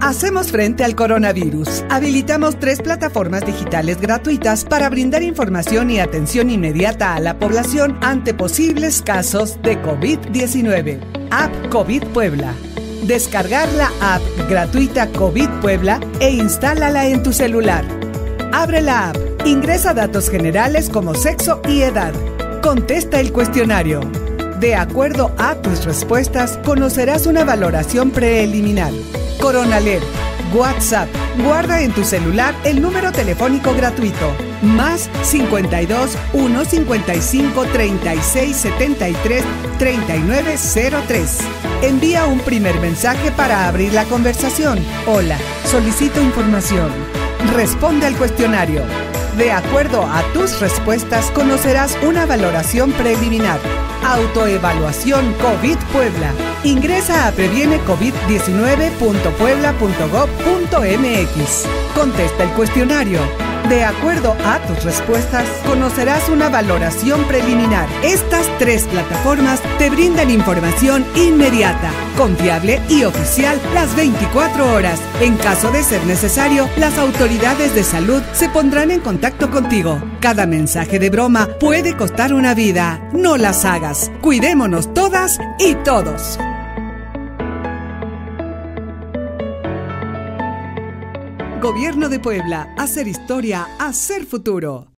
Hacemos frente al coronavirus. Habilitamos 3 plataformas digitales gratuitas para brindar información y atención inmediata a la población ante posibles casos de COVID-19. App COVID Puebla. Descargar la app gratuita COVID Puebla e instálala en tu celular. Abre la app, ingresa datos generales como sexo y edad. Contesta el cuestionario. De acuerdo a tus respuestas, conocerás una valoración preliminar. Coronaled, WhatsApp. Guarda en tu celular el número telefónico gratuito. Más 52 1 55 36 73 3903. Envía un primer mensaje para abrir la conversación. Hola, solicito información. Responde al cuestionario. De acuerdo a tus respuestas, conocerás una valoración preliminar. Autoevaluación COVID Puebla. Ingresa a previenecovid19.puebla.gov.mx. Contesta el cuestionario. De acuerdo a tus respuestas, conocerás una valoración preliminar. Estas 3 plataformas te brindan información inmediata, confiable y oficial las 24 horas. En caso de ser necesario, las autoridades de salud se pondrán en contacto contigo. Cada mensaje de broma puede costar una vida. No las hagas. Cuidémonos todas y todos. Gobierno de Puebla. Hacer historia, hacer futuro.